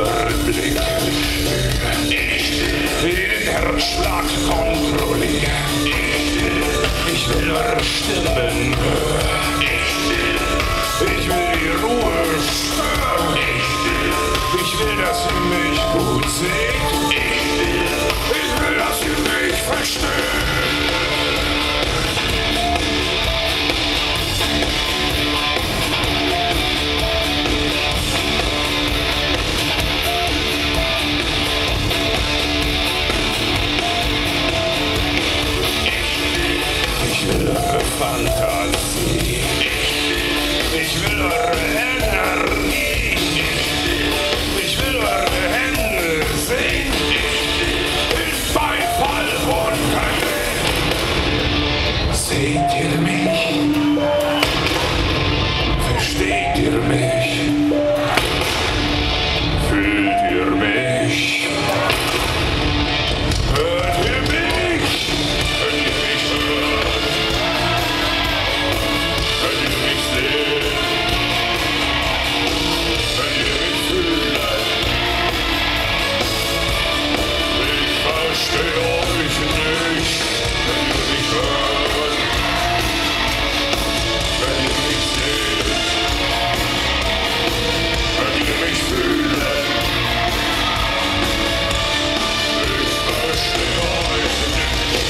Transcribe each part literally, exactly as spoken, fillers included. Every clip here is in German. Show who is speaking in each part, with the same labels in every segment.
Speaker 1: Überblick. Ich will den Herzschlag kontrollieren. Ich will eure Stimmen hören. Ich will die Ruhe stören. Ich will, dass ihr mich gut seht. Ich will, dass ihr mich versteht. Ich will eure Fantasie. Ich will eure Energie. Ich will eure Hände sehen. In Beifall und Kein. Seht ihr mich? Versteht ihr mich? Fühlt ihr mich? Hört ihr mich? Könnt ihr mich hören? Könnt ihr mich sehen? Könnt ihr mich fühlen? Ich verstehe euch nicht. Könnt ihr mich hören? Könnt ihr mich sehen? Könnt ihr mich fühlen? Ich verstehe euch nicht.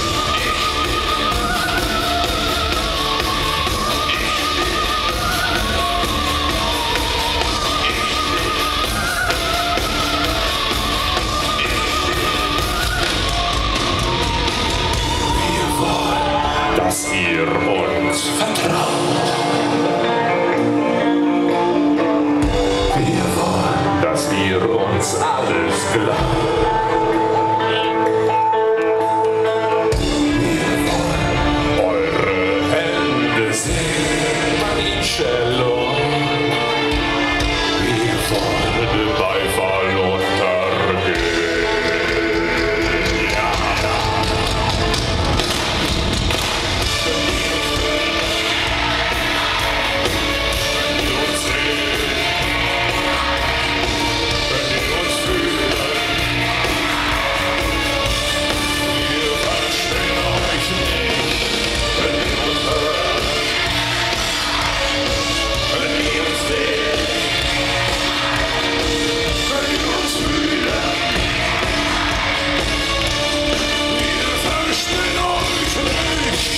Speaker 1: Wir wollen, dass ihr uns vertraut. Wir wollen, dass ihr uns alles glaubt. Wir wollen eure Hände sehen, Marcello. Wir wollen den Beifall untergehen. Ja, ja. Könnt ihr uns sehen? Könnt ihr uns fühlen? Wir verstehen euch nicht. Könnt ihr uns hören? Könnt ihr uns sehen? Könnt ihr uns fühlen? Wir verstehen euch nicht.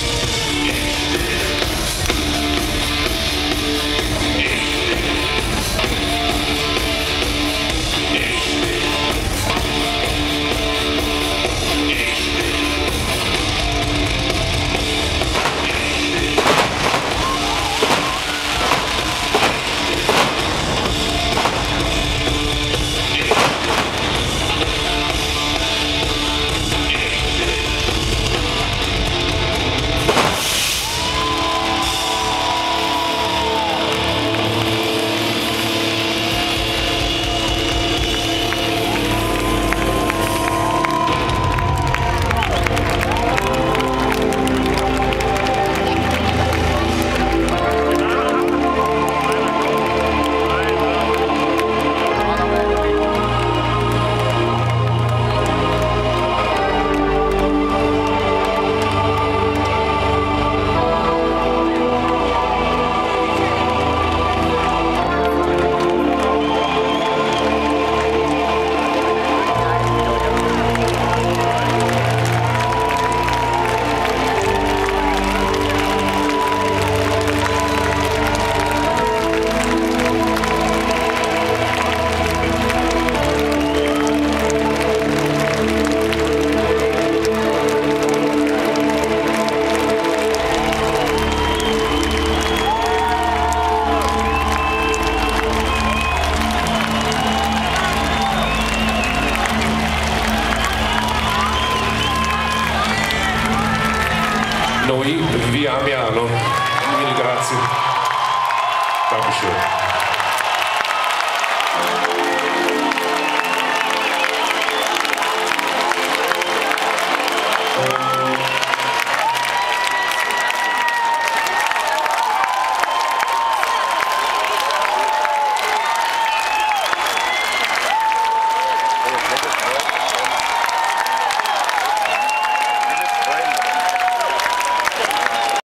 Speaker 1: Noi vi amiamo. Mille grazie. Dankeschön.